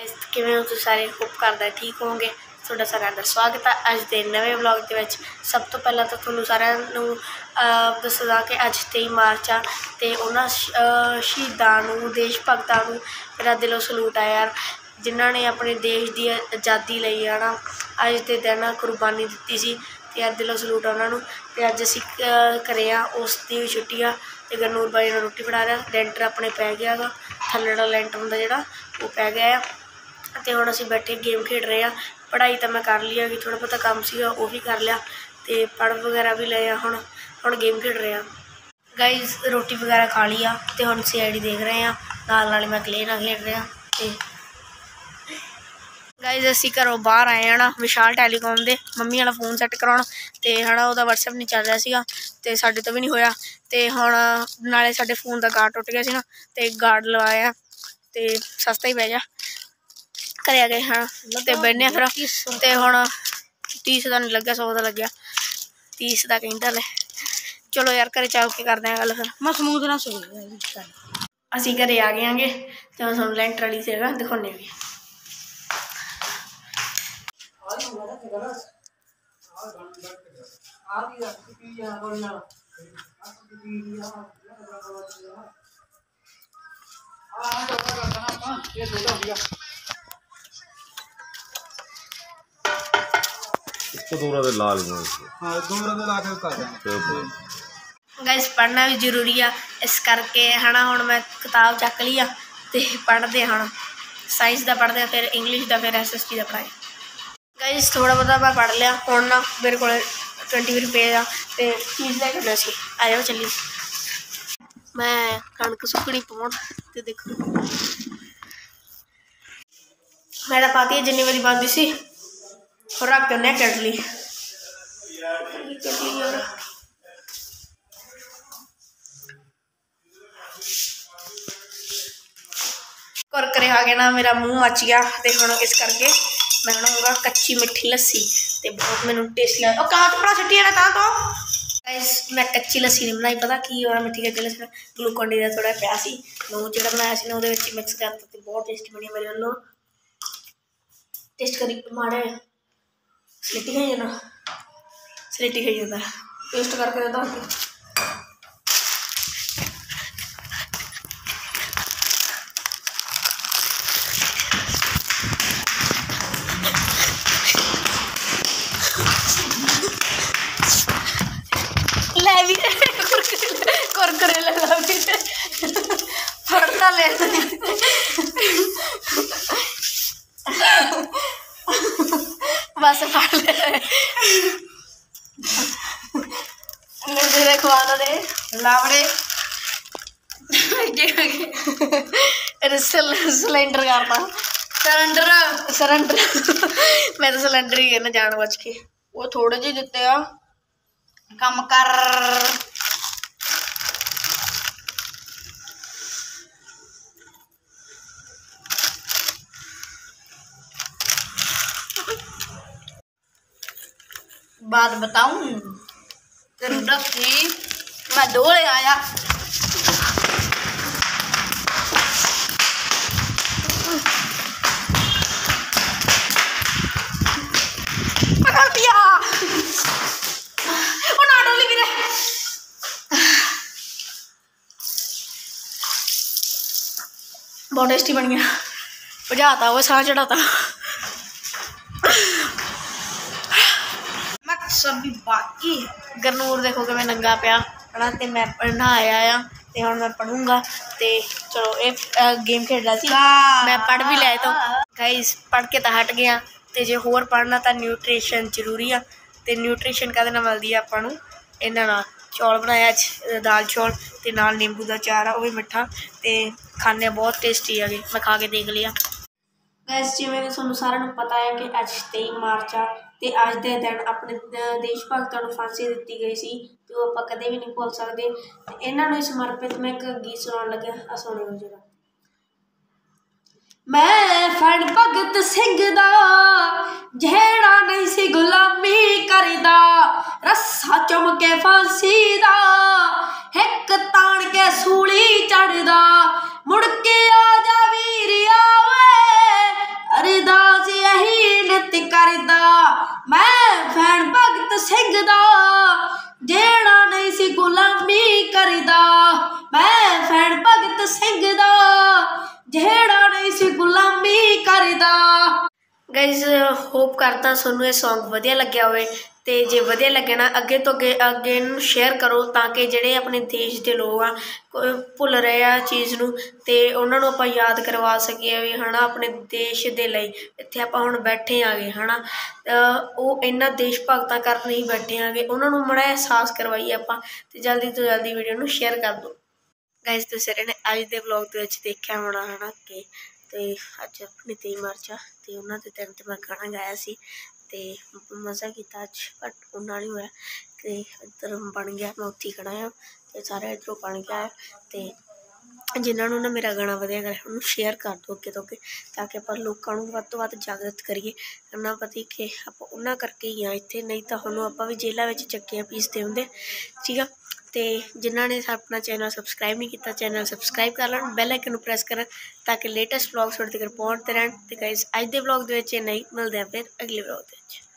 किवें हो तुसीं सारे होप करदा ठीक होवोगे। तुहाडा सारिआं दा स्वागत है अज के नवे ब्लॉग के विच। सब तो पहला तो तुहानूं सारिआं नूं दसदा कि अज 23 मार्च आ ते उन्हां शहीदां नूं देश भगतां नूं मेरा दिलों सलूट है यार, जिन्हां ने अपने देश की आज़ादी लई है ना अज के दिन कुर्बानी दित्ती सी ते यार दिलों सलूट है उन्होंने। तो अज असीं घरे आ उसकी छुट्टी आ ते गरनूर बाई ने रोटी बना रहा, लैंटर अपने पै गया गा, थल्ले लैंटर हुंदा जिहड़ा वो पै गया तो हुण असीं बैठे गेम खेड रहे हैं। पढ़ाई तो मैं कर ली है, थोड़ा बहुत काम सीगा वो भी कर लिया तो पढ़ वगैरह भी ले हुण गेम खेड रहे हैं। गाइज रोटी वगैरह खा ली आ तो हुण CID देख रहे हैं, नाल मैं क्ले ना खेड रहा। तो गाइज असीं घरों बाहर आए हैं ना विशाल टैलीकॉम दे मम्मी वाला फोन सैट कराउण ते है ना वह WhatsApp नहीं चल रहा सीगा ते साडे तो भी नहीं होया ते हुण नाले साडे फोन का गार्ड टुट गया सी ना ते गार्ड लवाया ते सस्ता ही पै गया। घरे आ गए हाँ तो बहने फिर तो हुण 30 का नहीं लग्या 100 का लग गया 30 का कहता ले। चलो यार घरे चाह के करते हैं गल फिर मैं समूथ ना असीं घरे आ गए हैं तो हम तुहानूं लैंटर वाली जगह दिखाने भी। गाइस पढ़ना भी जरूरी है इस करके है ना। हुण मैं किताब चक ली आ ते पढ़ते हुण साइंस का पढ़ते फिर इंग्लिश का फिर SST का पढ़ाई। गाइस थोड़ा बहुत मैं पढ़ लिया हुण ना मेरे को 20 रुपये का तो चीज़ लैके आना सी आ जाओ चलिए। मैं कणक सुकनी पाउण ते देखो मेरा पाती जिन्नी बारी बनती सी और रख के उन्हें कट ली कुरकुरे खा के ना मेरा मुँह मच गया तो हुण इस करके मैं बनाऊँगा कच्ची मिठी लस्सी तो बहुत मैनू टेस्टी लगा। कहाँ तो बड़ा छुट्टी है ना तो गाइस मैं कच्ची लस्सी नहीं बनाई, पता की हुआ मिठी कच्ची लस्सी ग्लूकॉन डी का थोड़ा पिया सी मैं जो बनाया सी ना वो मिक्स करता तो बहुत टेस्टी बनी मेरे वालों। टेस्ट करी माड़े स्लेटी खाई जाना स्लेटी खाई जाता टेस्ट करके देता भी कुरकुरे लगा भी पड़ता ले बस पढ़ ले मेरे खवाना दे लावड़े सिलेंडर करता सरेंडर मैं तो सिलेंडर ही कहना जान बच के वो थोड़े जे दिते आ कम कर। बात बताऊं जरूरत थी मैं 2 ले आया पकड़ दिया बहुत टेस्टी बन गया बुझाता वो साह चढ़ाता सभी बाकी गरनूर देखो कि मैं नंगा पिया है तो मैं पढ़ना आया तो हम मैं पढ़ूंगा तो चलो ये गेम खेड रहा सी मैं पढ़ भी लिया तो गाइस पढ़ के तो हट गया तो जो होर पढ़ना तो न्यूट्रिशन जरूरी आ तो न्यूट्रिशन कहते ना मिलती है आपू इन्होंने चौल बनाया दाल चौल तो नाल नींबू का चार आ वो भी मिठा तो खाने बहुत टेस्टी है मैं खा के देख लिया। गैस जिमें कि तुहानूं सारिआं नूं पता है कि अज 23 मार्च आ ते अज दे दिन अपने देश भगतां नूं फांसी दित्ती गई सी तो आपां कदे भी नहीं भुल सकदे। इन्हां नूं समर्पित मैं एक गीत सुणाउण लग्या आ सुणिओ जरा। मैं फड़ भगत सिंह दा जेड़ा नहीं सी गुलामी करदा रस्सा चुम के फांसी दा हिक ताण के सूली चढ़दा मुड़ के आ जा वीरिया वे बेनती करदा मैं फैन भगत सिंह दा जेड़ा नहीं सी गुलामी करदा मैं फैन भगत सिंह दा जेड़ा नहीं सी गुलामी करदा। गाइज होप करता सोनू ये सॉन्ग वधिया लग्या होवे ते जे वधिया लगे ना अगे तो अगे इनू शेयर करो ताकि जेडे अपने देश के लोग आ भुल रहे आ चीज़ नूं ते उन्हां नूं आपां याद करवा सकीए भी है ना अपने देश दे लई इत्थे आपां हुण बैठे आगे है ना वो इन्ना देश भगतां करन ही बैठे आगे उन्हां नूं माड़ा एहसास करवाइए आपां ते जल्दी तो जल्दी वीडियो नूं शेयर कर दो। गाइज तुसीं सारे ने अज दे ब्लॉग दे विच देखिया होना है ना कि ते अज अपनी 23 मार्च आ ते उन्हां दे दिन ते मैं गाना गाया सी ते मज़ा किया अज बट उन्ना नहीं होया ते इधर बन गया मैं उत्थे खड़ा आ ते सारा इधरों बन गया ते जिन्होंने ना मेरा गाना वधिया लग्या उन्होंने शेयर कर दो अगे तो अगे ताकि आप लोगों को वध तो वध जागृत करिए करना पता कि आप उन्होंने करके ही हाँ इतने नहीं तो हम आप भी जेलों में चक्कियां पीसते होंगे ठीक है। तो जिन्होंने अपना चैनल सबसक्राइब नहीं किया चैनल सबसक्राइब कर लें बैल आइकन प्रेस कर ताकि लेटेस्ट ब्लॉग थोड़े तक पहुँचते रहन। तो गाइस अज के ब्लॉग नहीं मिलते हैं फिर अगले ब्लॉग।